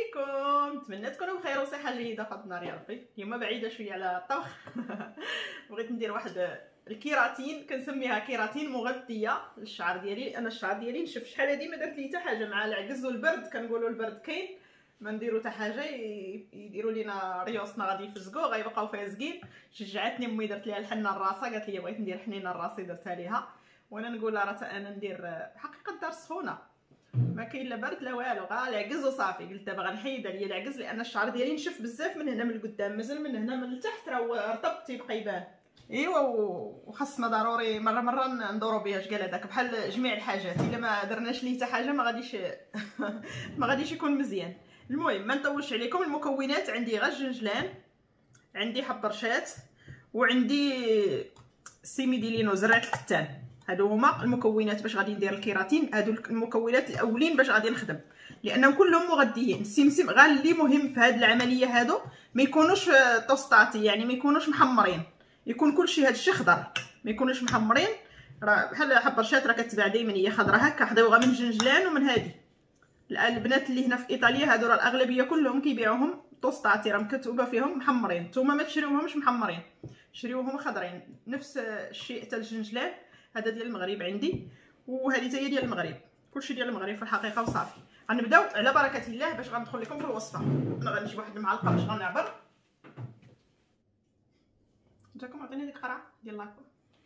عليكم، نتمنى تكونوا بخير وصحه جيده في هذا النهار يا ربي. اليوم بعيده شويه على الطبخ. بغيت ندير واحد الكيراتين، كنسميها كيراتين مغذيه للشعر ديالي، لان الشعر ديالي نشف. شحال هادي ما درت لي حتى حاجه مع العكز والبرد، كنقولوا البرد كاين ما نديروا حتى حاجه، يديروا لينا ريوسنا غادي يفزقوا غيبقاو فازقين. شجعتني امي، درت ليها الحنه لراسها، قالت لي بغيت ندير حنينه لراسي، درتها ليها. وانا نقول لها راه انا ندير حقيقه الدار سخونه، ما كاين لا برد لا والو، غا العكز وصافي. قلت دابا غنحيد عليا العكز لان الشعر ديالي نشف بزاف من هنا من القدام، مازال من هنا من التحت راه رطب تيبقى يبان. ايوا وخاصنا ضروري مره ندورو بها. اش قال هذاك؟ بحال جميع الحاجات الا ما درناش ليه حتى حاجه ما غاديش ما غاديش يكون مزيان. المهم ما نطولش عليكم. المكونات عندي غير الجنجلان، عندي حب رشات، وعندي سيميديلين وزرعه الكتان. هادو هما المكونات باش غادي ندير الكيراتين. هادو المكونات الاولين باش غادي نخدم، لانهم كلهم مغذيين. السمسم غير اللي مهم في هاد العمليه هادو ما يكونوش طوسطاتي، يعني ما يكونوش محمرين، يكون كلشي هادشي خضر، ما يكونوش محمرين. راه بحال حب رشات راه كتباع دائما هي خضراء هكا، حداوها من جنجلان ومن هادي. البنات اللي هنا في ايطاليا هادو راه الاغلبيه كلهم كيبيعوهم طوسطاتي، راه مكتوبه فيهم محمرين. نتوما ما تشريوهمش محمرين، شريوهم خضرين. نفس الشيء حتى الجنجلان هذا ديال المغرب عندي، وهذه حتى هي ديال المغرب، كلشي ديال المغرب في الحقيقه. وصافي غنبداو على بركه الله باش غندخل لكم في الوصفه. انا غنجيب واحد المعلقه باش غنعبر. جاكم عطيني ديك القرعه ديال لاكو.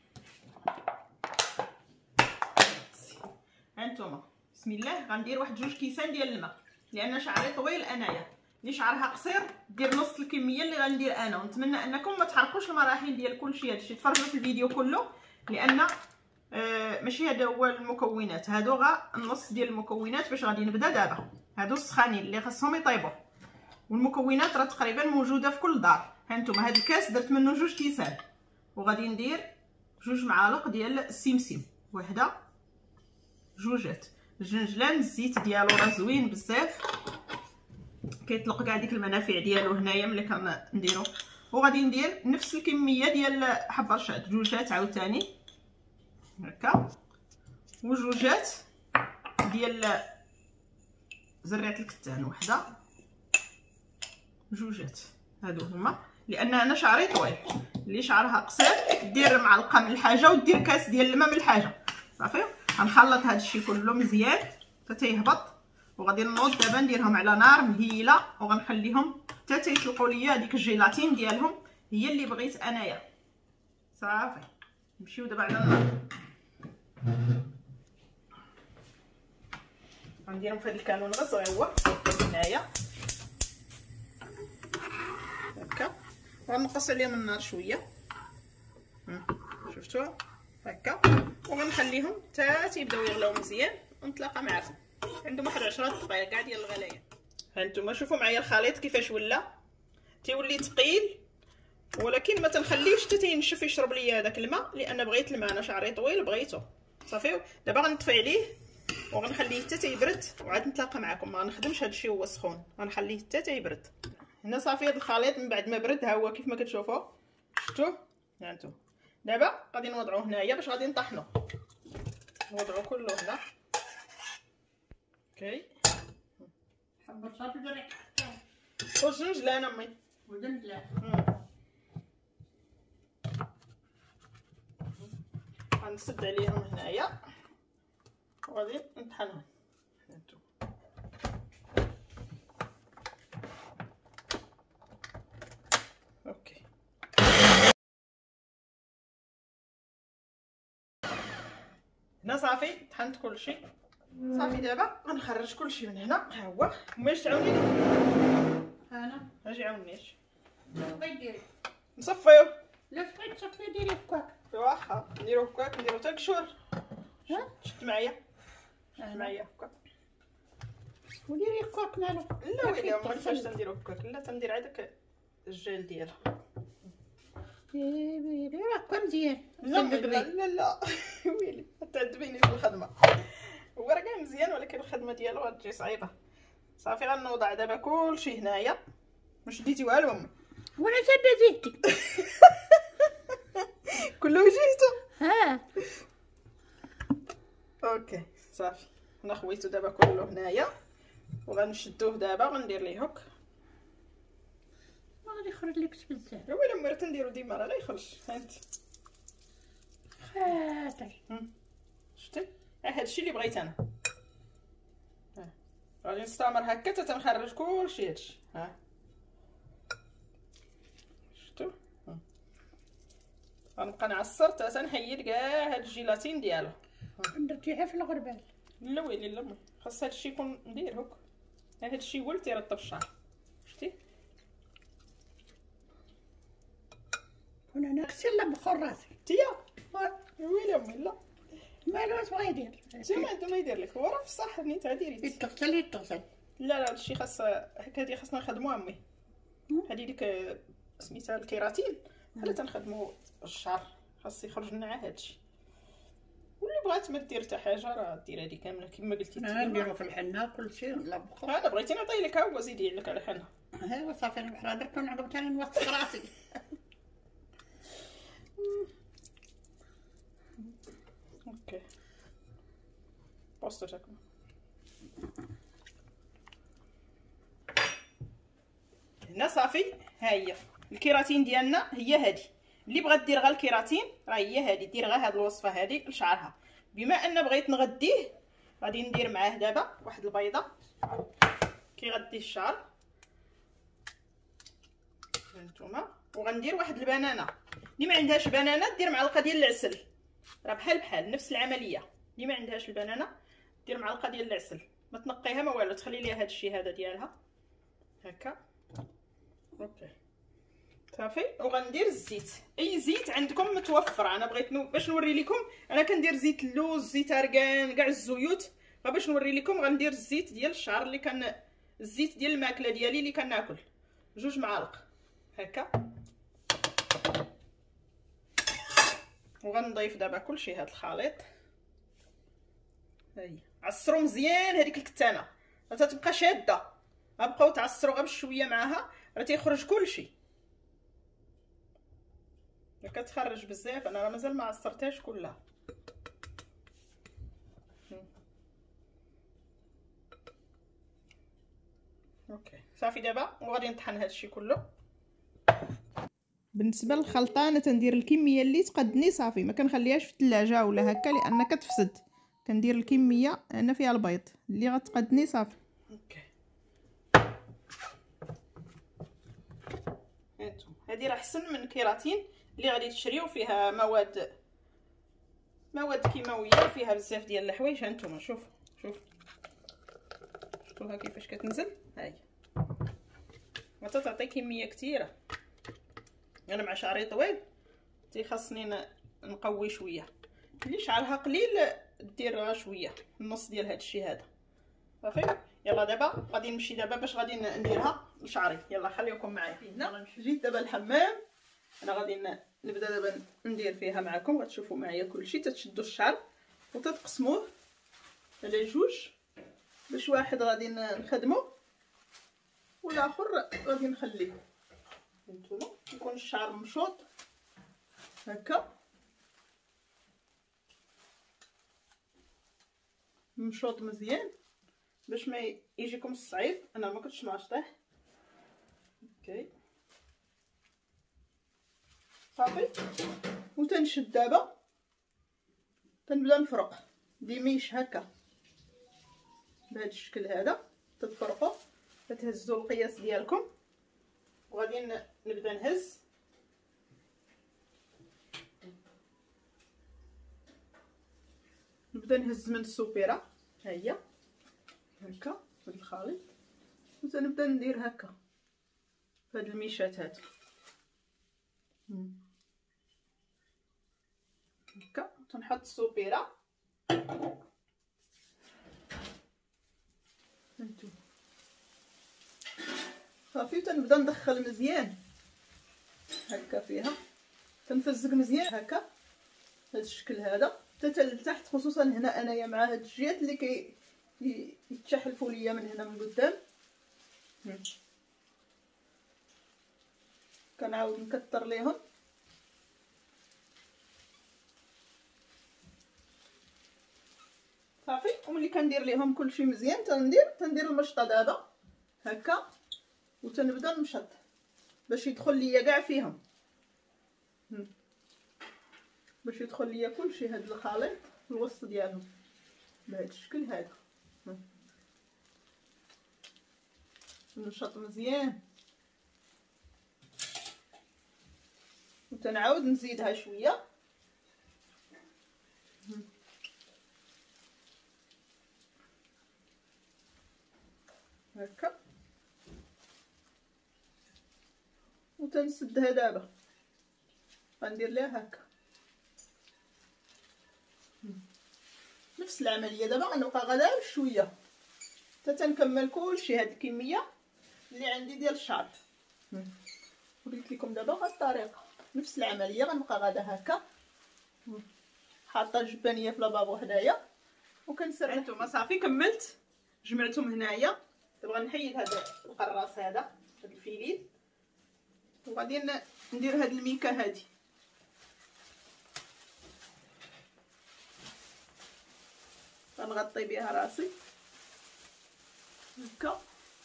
هانتوما بسم الله غندير واحد 2 كيسان ديال الماء، لان شعري طويل انايا. اللي شعرها قصير دير نص الكميه اللي غندير انا. ونتمنى انكم ما تحرقوش المراحل ديال كلشي هادشي، تفرجوا في الفيديو كله، لان ماشي هذا هو المكونات، هادو غا النص ديال المكونات باش غادي نبدا دابا. هادو السخانين اللي خاصهم يطيبوا، والمكونات راه تقريبا موجوده في كل دار. هانتوما هاد الكاس درت منه 2 كيسان، وغادي ندير 2 معالق ديال السمسم، وحده جوجات. الجنجلان الزيت ديالو راه زوين بزاف، كيطلق كاع ديك المنافع ديالو هنايا ملي كنديرو. وغادي ندير نفس الكميه ديال حب رشاد، جوجات عاوتاني هكا، وجوجات ديال زرعه الكتان، وحده جوجات. هادو هما، لان انا شعري طويل. اللي شعرها قصير دير معلقه من الحاجه ودير كاس ديال الماء من الحاجه. صافي غنخلط هادشي كله مزيان حتى تيهبط. وغادي نوض دابا نديرهم على نار مهيله، وغنخليهم حتى تيطلقوا ليا هذيك الجيلاتين ديالهم هي اللي بغيت انايا. صافي نمشيو دابا على النار. غنديرهم في هذا الكانون غير صغيور هنايا هكا، وغنقص عليهم النار شويه. شفتوا هكا، وغنخليهم حتى تيبداو يغلاو مزيان، ونتلاقى معكم. عندهم واحد 10 دقائق كاع ديال الغلايه. هانتوما شوفوا معايا الخليط كيفاش ولا، تيولي ثقيل، ولكن ما تنخليوش حتى تينشف يشرب ليا هذاك الماء، لان بغيت الماء، انا شعري طويل بغيتو. صافي دابا غنطفي عليه وغنخليه حتى تيبرد، وعاد نتلاقى معكم. ما غنخدمش هادشي هو سخون، غنخليه حتى تيبرد. هنا صافي هذا الخليط من بعد ما برد ها هو كيف ما كتشوفوا. شفتوا هانتوما دابا غادي نوضعوه هنايا باش غادي نطحنوه. نوضعو كله هنا. اوكي حب الصافي درك وجنجلان امي وجنجلان. غنسد عليهم هنايا وغادي نطحنهم. اوكي هنا صافي طحنت كلشي. صافي دابا غنخرج كلشي من هنا. ها هو ماش تعاونيني انا اجي عاونيش. بغيت ديري نصفيو. لا بغيت تصفي ديري هكاك. واخا نديرو هكاك، نديرو حتى الكشور. شد معايا معايا هكاك وديري هكاك مالو. لا ويلي ما كيفاش تنديرو هكاك، لا تندير عاد الجيل ديالها. ديري هكا مزيان. لا ويلي تعذبيني في الخدمه. هو راه كاع مزيان، ولكن الخدمه ديالو غتجي صعيبه. صافي غنوضع دابا كلشي هنايا. ما شديتي والو امي وانا ساده زيتي. كله وجهته. ها اوكي صافي انا خويته دابا كله هنايا، وغنشدوه دابا. غندير ليه هوك. ما غادي يخرج لك بزاف. ويلا مرة تنديرو ديما راه لا يخرج. هانت خاطر شتي هادشي اللي بغيت انا. غادي نستمر هكا حتى تنخرج كلشي هادشي. شفتو غنبقى نعصر حتى تنحيد كاع هاد الجيلاتين ديالو. درتيها في الغربال. لا ويلي لا مي خاص هادشي يكون ندير هوك. هادشي هو اللي تيرطب الشعر. شفتي وانا نغسل لا بخور راسي تيا ويلي امي لا مالو اش بغا يدير. شي ما عنده ما يدير لك. هو راه في الصح نيت ديري. يتغسل يتغسل. لا هادشي خاص هكا. هادي خاصنا نخدموها امي. هادي ديك سميتها الكيراتين. حنا تنخدمو الشعر خاص يخرج لنا هادشي. واللي بغات ما دير حتى حاجه راه دير هادي كامله كما قلتي انت. نديرو في الحنه كلشي لا بخور. انا بغيتي نعطي لك ها هو زيدي لك على حنا. ايوا صافي انا بحال درت ونعقب ثاني نوثق راسي. اوكي بوستو تاكم. هنا صافي. ها هي الكيراتين ديالنا. هي هادي اللي بغات دير غير الكيراتين راه هي هادي. دير غير هاد الوصفه هادي لشعرها. بما ان بغيت نغديه غادي ندير معاه دابا واحد البيضه كيغدي الشعر. هانتوما. وغندير واحد البنانه. اللي ما عندهاش بنانه دير معلقه ديال العسل. راه بحال نفس العمليه. اللي ما عندهاش البنانه دير معلقه ديال العسل. ما تنقيها ما والو. تخلي ليها هادشي هذا ديالها هكا. اوكي صافي. وغندير الزيت. اي زيت عندكم متوفر. انا بغيت باش نوري لكم. انا كندير زيت اللوز زيت ارغان كاع الزيوت. باش نوري لكم غندير الزيت ديال الشعر اللي كان الزيت ديال الماكله ديالي اللي كناكل. 2 معالق هكا. وغنضيف دابا كلشي هاد الخليط. هاهي عصروا مزيان هذيك الكتانه راه تتبقى شاده. غنبقاو تعصروا غير بشويه معاها راه تيخرج كلشي. كتخرج بزاف. انا راه مازال ما عصرتهاش كلها. اوكي صافي. دابا وغادي نطحن هادشي كله. بالنسبه للخلطه انا تندير الكميه اللي تقدني صافي. ما كنخليهاش في الثلاجه ولا هكا لان كتفسد. كندير الكميه انا فيها البيض اللي غتقدني صافي. اوكي هانتوما. هذه راه احسن من الكيراتين اللي غادي تشريو فيها مواد كيماويه فيها بزاف ديال الحوايج. هانتوما شوفوا شفتوها كيفاش كتنزل. هاهي ما تعطي كميه كثيره. انا مع شعري طويل تيخصني نقوي شويه. اللي شعرها قليل دير غير شويه النص ديال هذا الشيء هذا صافي. يلا دابا غادي نمشي دابا باش غادي نديرها لشعري. يلا خليكم معايا. هنا جيت دابا الحمام. انا غادي نبدا دابا ندير فيها معكم. غتشوفوا معايا كلشي. تتشدوا الشعر وتتقسموه على 2 باش واحد غادي نخدمو والاخر غادي نخليه. هانتوما يكون الشعر مشوط هكا. مشوط مزيان باش ما يجيكم الصعيب. انا ما كنتش ناشطه. اوكي صافي. وتنشد دابا تنبدا نفرق ديميش هكا بهذا الشكل هذا. تتفرقوا تهزوا القياس ديالكم وغادي نبدا نهز. من السوبيره. ها هي هكا بهذا الخليط. وتنبدا ندير هكا بهاد الميشات هاد هكا. تنحط السوبيره. هانتوما صافي. تنبدا ندخل مزيان هكا فيها. تنفزق مزيان هكا بهذا الشكل هذا حتى لتحت. خصوصا هنا انايا مع هاد الجهات اللي يتشحلفوا ليا من هنا من قدام. كنعاود نكثر ليهم. صافي. وملي كندير ليهم كلشي مزيان تندير المشطه دابا هكا وتنبدا نمشط باش يدخل ليا كاع فيهم، باش يدخل ليا كلشي هاد الخليط في الوسط ديالهم بهذا الشكل هذا. نشط مزيان وتنعاود نزيدها شويه هكا وتنسدها دابا غندير ليها هكا نفس العمليه. دابا غنبقى غدا شويه حتى تنكمل كلشي هاد الكميه اللي عندي ديال الشعر. وريت لكم دابا بهاد الطريقه نفس العمليه. غنبقى غدا هكا حاطه الجبانيه في لابابو هنايا وكنسرح. هانتوما صافي كملت جمعتهم هنايا. دابا غنحيد هذا القراص هذا هاد الفيلين وغادي ندير هاد الميكه هادي. غنغطي بها راسي هكا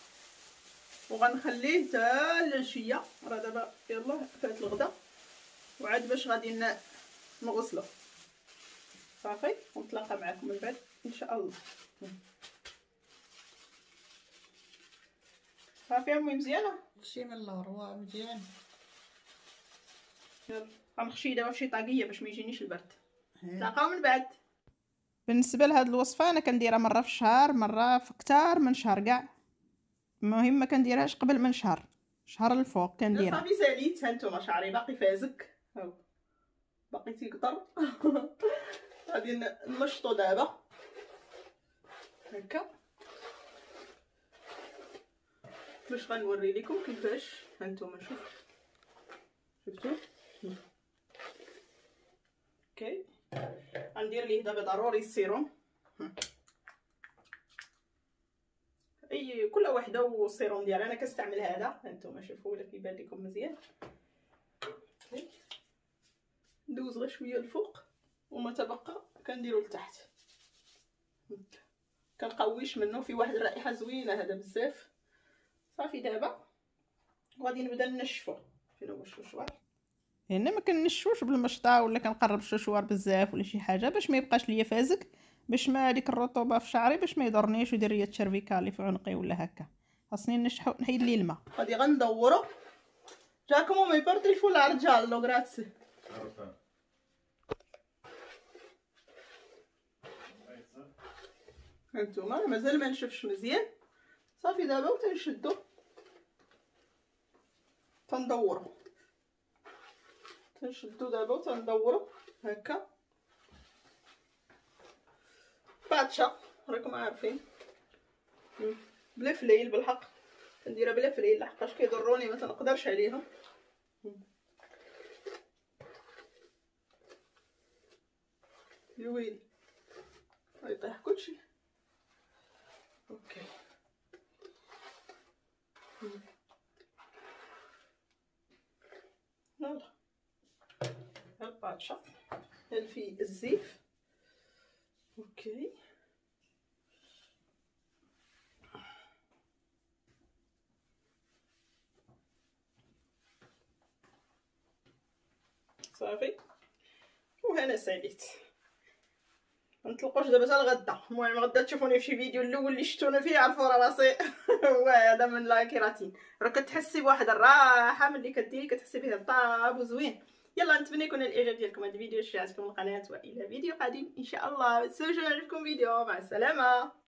وغنخليه حتى العشيه. راه دابا يلاه فات الغدا وعاد باش غادي نغسلو صافي ونتلاقى معكم من بعد ان شاء الله. صافي امي مزيانه شي من اللور هو مزيان. يلا غنخشي دابا فشي طاقيه باش ما يجينيش البرد. نتلاقاو من بعد. بالنسبه لهاد الوصفه انا كنديرها مره في الشهر، مره في كتار من شهر كاع. المهم ما كنديرهاش قبل من شهر الفوق كنديرها. صافي ساليت. هانتوما شعري باقي فازك هاو باقي تيقطر. غادي نمشطو دابا هكا باش غنوري لكم كيفاش. هانتوما شفتوا اوكي. غندير ليه دابا ضروري السيروم. كل وحده والسيروم ديالها. انا كنستعمل هذا هانتوما شوفوا ولا كيبان لكم مزيان. ندوز غير شويه الفوق وما تبقى كنديرو لتحت. كنقويش منه في واحد الرائحه زوينه هذا بزاف. صافي دابا غادي نبدا نشفو. فين هو الشوشوار؟ هنا ما كنشفوش بالمشطه ولا كنقرب الشوشوار بزاف ولا شي حاجه باش ما يبقاش ليا فازك، باش ما ديك الرطوبه في شعري باش ما يضرنيش ويدير ليا التشرفيكالي في عنقي ولا هكا. خاصني نحيد ليه الماء. غادي غندورو. جاكم ما يبرد الفول على الرجال لو غراتسي. هانتوما مازال ما نشفش مزيان. صافي دابا وتنشدو تندورو دابا وتندورو هكا باتشا. راكم عارفين بلا فليل بالحق كنديرها بلا فليل لحقاش كيضروني ما تنقدرش عليهم. يا ويلي غيطيح كلشي. اوكي يلا الباتشا في الزيف. اوكي صافي وهنا ساليت. نتلقاوش دابا حتى الغدا. المهم غدا تشوفوني في شي فيديو الاول اللي شفتونا فيه عرفوا راسي هو هذا من لا كيراتين. راه كتحسي بواحد الراحه ملي كديري كتحسي به طاب وزوين. يلا نتمنى يكون الاعجاب ديالكم هذا الفيديو. شاركوا القناه والى فيديو قادم ان شاء الله. ما تنساوش يعجبكم الفيديو. مع السلامه.